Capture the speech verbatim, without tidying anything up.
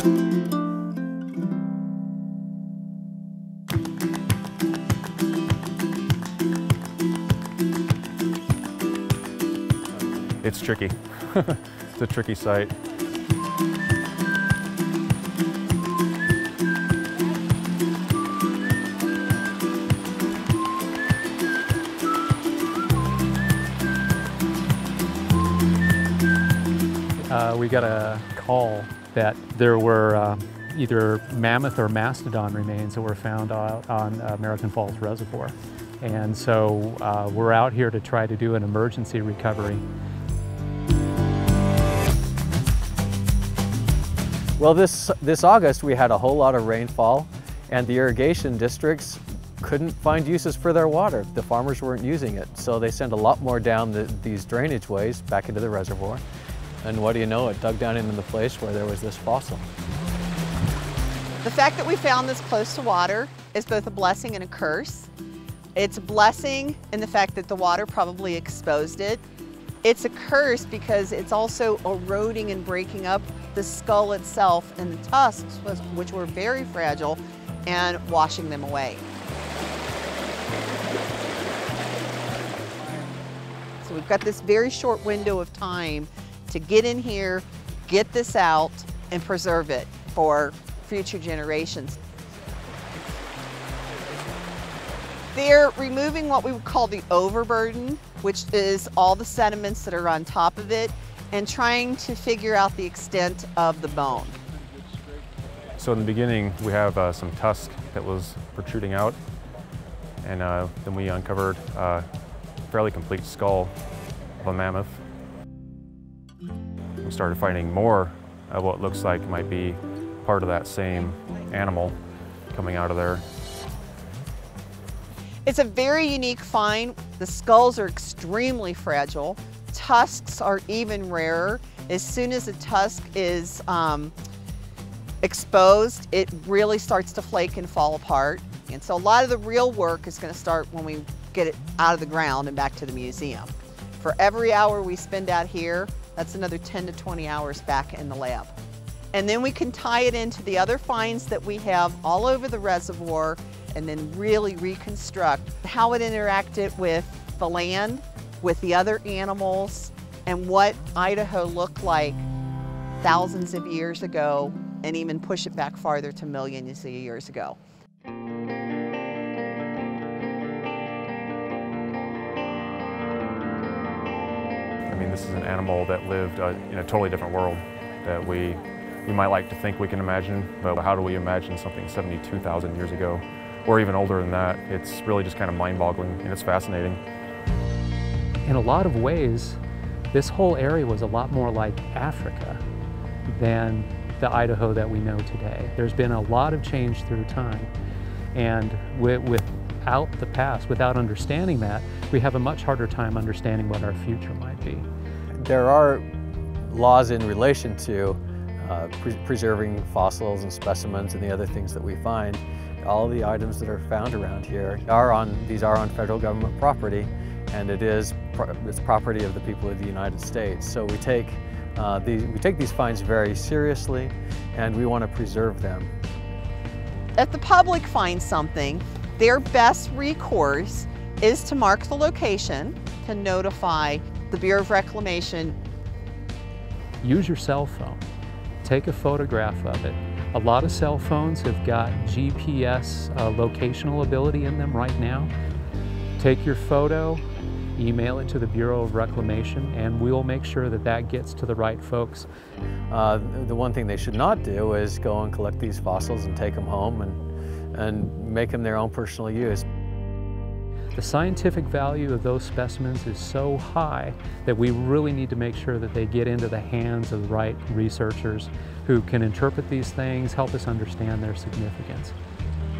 It's tricky. It's a tricky site. Uh, we got a call that there were uh, either mammoth or mastodon remains that were found out on American Falls Reservoir. And so uh, we're out here to try to do an emergency recovery. Well, this, this August we had a whole lot of rainfall, and the irrigation districts couldn't find uses for their water. The farmers weren't using it, so they sent a lot more down the, these drainage ways back into the reservoir. And what do you know, it dug down into the place where there was this fossil. The fact that we found this close to water is both a blessing and a curse. It's a blessing in the fact that the water probably exposed it. It's a curse because it's also eroding and breaking up the skull itself and the tusks, which were very fragile, and washing them away. So we've got this very short window of time to get in here, get this out, and preserve it for future generations. They're removing what we would call the overburden, which is all the sediments that are on top of it, and trying to figure out the extent of the bone. So in the beginning, we have uh, some tusk that was protruding out, and uh, then we uncovered a fairly complete skull of a mammoth. We started finding more of what looks like might be part of that same animal coming out of there. It's a very unique find. The skulls are extremely fragile. Tusks are even rarer. As soon as a tusk is um, exposed, it really starts to flake and fall apart. And so a lot of the real work is going to start when we get it out of the ground and back to the museum. For every hour we spend out here, that's another ten to twenty hours back in the lab. And then we can tie it into the other finds that we have all over the reservoir, and then really reconstruct how it interacted with the land, with the other animals, and what Idaho looked like thousands of years ago, and even push it back farther to millions of years ago. I mean, this is an animal that lived uh, in a totally different world that we, we might like to think we can imagine, but how do we imagine something seventy-two thousand years ago? Or even older than that? It's really just kind of mind-boggling, and it's fascinating. In a lot of ways, this whole area was a lot more like Africa than the Idaho that we know today. There's been a lot of change through time, and with, without the past, without understanding that, we have a much harder time understanding what our future might be. There are laws in relation to uh, pre preserving fossils and specimens and the other things that we find. All the items that are found around here are on, these are on federal government property, and it is it's property of the people of the United States. So we take, uh, these, we take these finds very seriously, and we want to preserve them. If the public finds something, their best recourse is to mark the location, to notify the Bureau of Reclamation. Use your cell phone. Take a photograph of it. A lot of cell phones have got G P S uh, locational ability in them right now. Take your photo, email it to the Bureau of Reclamation, and we'll make sure that that gets to the right folks. Uh, the one thing they should not do is go and collect these fossils and take them home and, and make them their own personal use. The scientific value of those specimens is so high that we really need to make sure that they get into the hands of the right researchers who can interpret these things, help us understand their significance.